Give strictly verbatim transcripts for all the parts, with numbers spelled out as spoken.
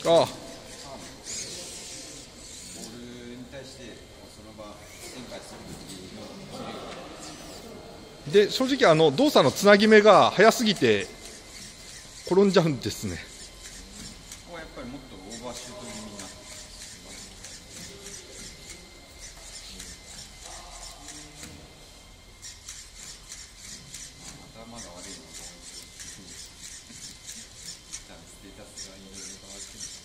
ああ、で正直あの動作のつなぎ目が早すぎて転んじゃうんですね。 ここはやっぱりもっとオーバーシュート気味になって頭が悪いので、ステータスがいろいろ変わってる。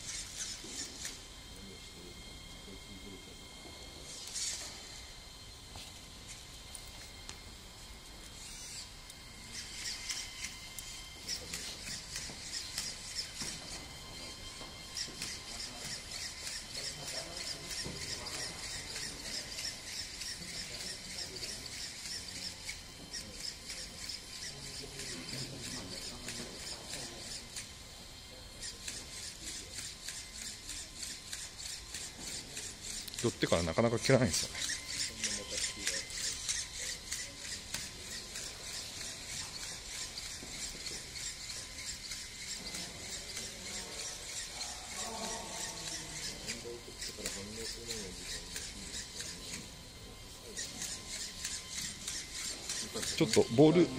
寄ってからなかなか切らないんですよね。ちょっとボール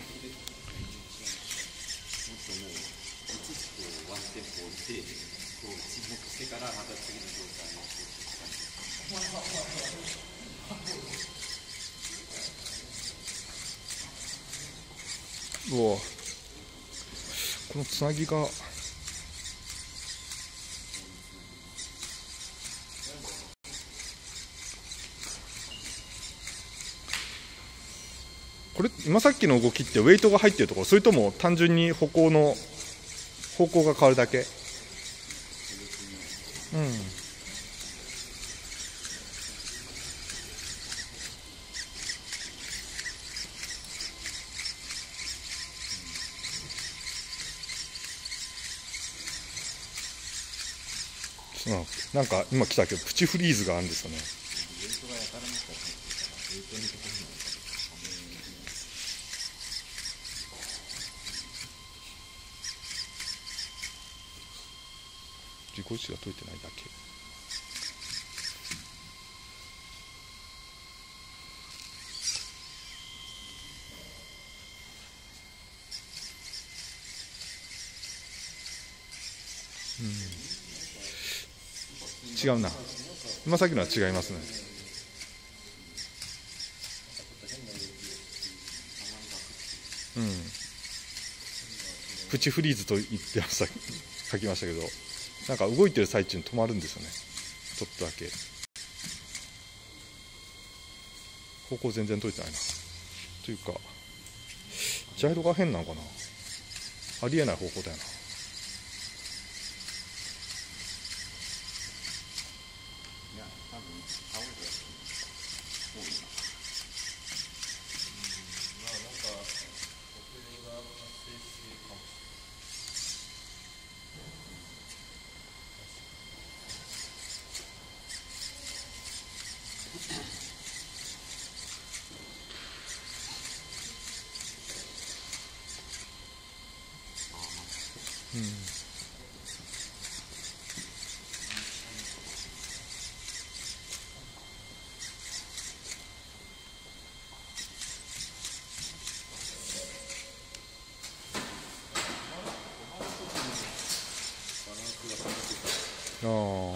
うわ、このつなぎがこれ今さっきの動きってウェイトが入ってるところ、それとも単純に歩行の方向が変わるだけ？うん。なんか今来たけどプチフリーズがあるんですよね。自己位置が解いてないだけ。うん、違うな。今さっきのは違いますね。うん。プチフリーズと言ってました書きましたけど、なんか動いてる最中に止まるんですよね。ちょっとだけ。方向全然解いてないな。というか、ジャイロが変なのかな。ありえない方向だよな。うん。ああ、なるほど。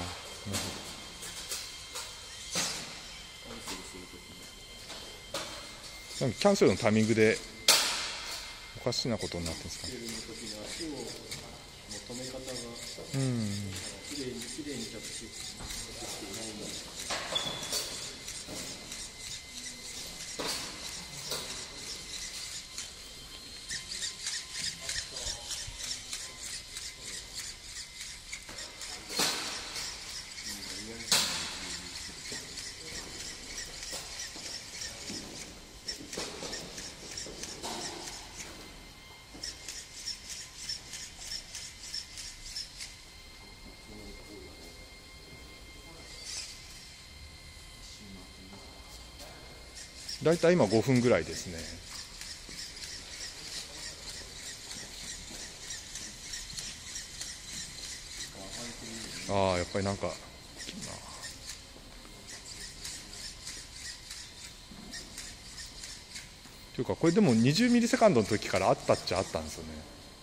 なんかキャンセルのタイミングでおかしなことになってるんですかね。うん。だいたい今ごふんぐらいですね。 ああやっぱりなんか大きいな。というかこれでもにじゅうミリセカンドの時からあったっちゃあったんですよね。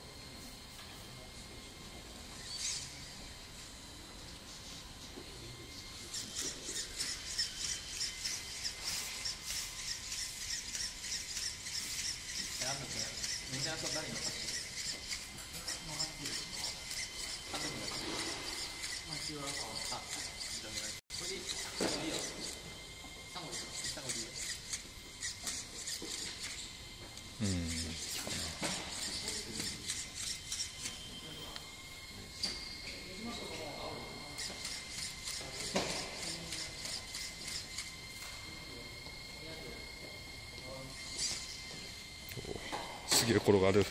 うんすげえ転がる。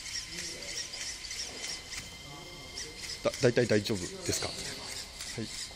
だ大体大丈夫ですか。はい。